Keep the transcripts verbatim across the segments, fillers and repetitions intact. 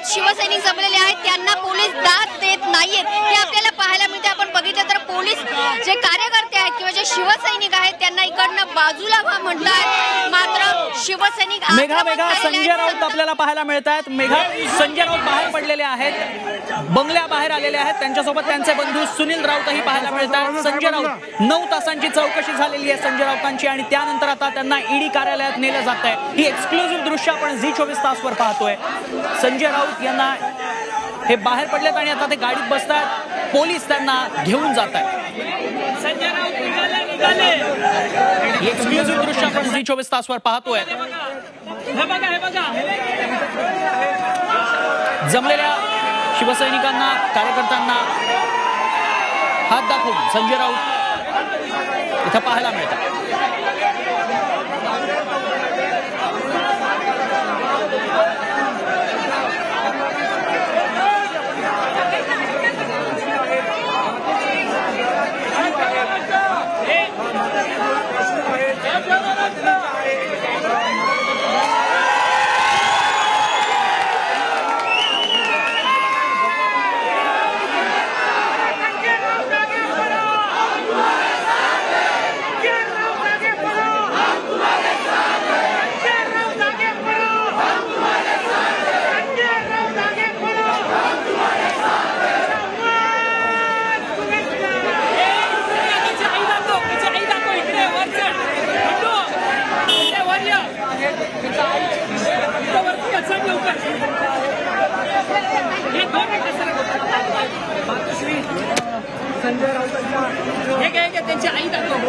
बरेच शिवसैनिक जमलेले आहेत, त्यांना पोलीस दाद देत नाहीयेत हे आपल्याला पाहायला मिळते। आपण बघितलं तर पोलीस जे कार्यकर्ते आहेत किंवा जे शिवसैनिक आहेत त्यांना इकडनं बाजूला व्हा म्हणतात, मात्र शिवसैनिक मेघा मेघा संजय राऊत आपल्याला पाहायला मिळत आहेत। मेघा संजय राऊत बाहेर पडलेले आहेत, बंगल्या बाहेर आलेले आहेत, त्यांच्यासोबत त्यांचे बंधू सुनील राऊतही पाहायला मिळत आहेत। संजय राऊत नऊ तासांची चौकशी झालेली आहे संजय राऊतांची आणि त्यानंतर आता त्यांना ईडी कार्यालयात नेलं जात आहे। ही एक्सक्लुझिव्ह दृश्य आपण झी चोवीस तासवर पाहतोय। संजय राऊत यांना हे बाहेर पडलेत आणि आता ते गाडीत बसतात, पोलीस त्यांना घेऊन जात आहेत। संजय राऊत निघाले निघाले एक्सक्लुझिव्ह दृश्य आपण झी चोवीस तासवर पाहतोय। हे बघा हे बघा जमलेल्या शिवसैनिकांना कार्यकर्त्यांना हात दाखवून संजय राऊत इथं पाहायला मिळतात। संजय राऊत हे काय त्यांची आई दाखव।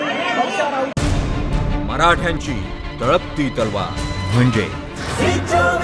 मराठ्यांची तळपती तलवार म्हणजे